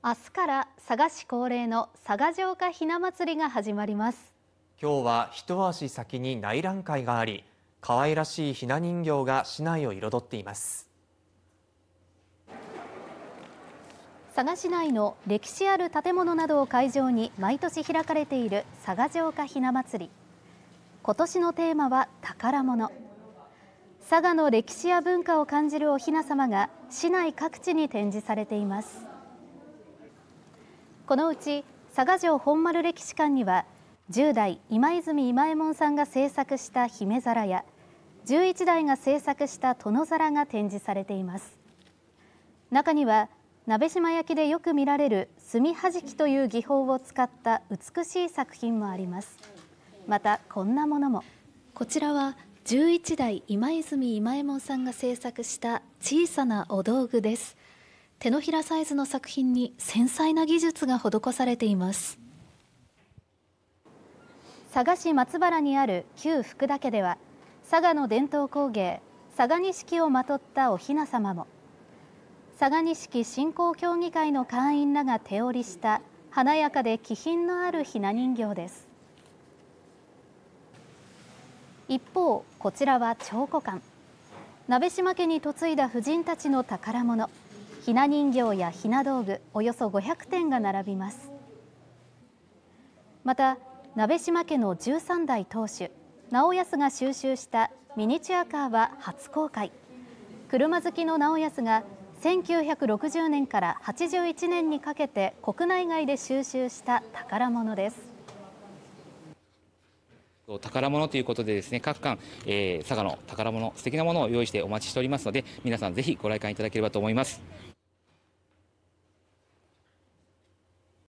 明日から佐賀市恒例の佐賀城下ひな祭りが始まります。 今日は一足先に内覧会があり、可愛らしいひな人形が市内を彩っています。 佐賀市内の歴史ある建物などを会場に毎年開かれている佐賀城下ひな祭り。今年のテーマは宝物。佐賀の歴史や文化を感じるおひな様が市内各地に展示されています。このうち佐賀城本丸歴史館には10代今泉今右衛門さんが制作した姫皿や11代が制作した殿皿が展示されています。中には鍋島焼でよく見られる墨はじきという技法を使った美しい作品もあります。またこんなものも。こちらは11代今泉今右衛門さんが制作した小さなお道具です。手のひらサイズの作品に繊細な技術が施されています。佐賀市松原にある旧福田家では佐賀の伝統工芸佐賀錦をまとったおひな様も、佐賀錦振興協議会の会員らが手織りした華やかで気品のあるひな人形です。一方こちらは彫刻館。鍋島家に嫁いだ婦人たちの宝物、ひな人形やひな道具およそ500点が並びます。また鍋島家の13代当主直康が収集したミニチュアカーは初公開。車好きの直康が1960年から81年にかけて国内外で収集した宝物です。 宝物ということでですね、各館、佐賀の宝物、素敵なものを用意してお待ちしておりますので、皆さんぜひご来館いただければと思います。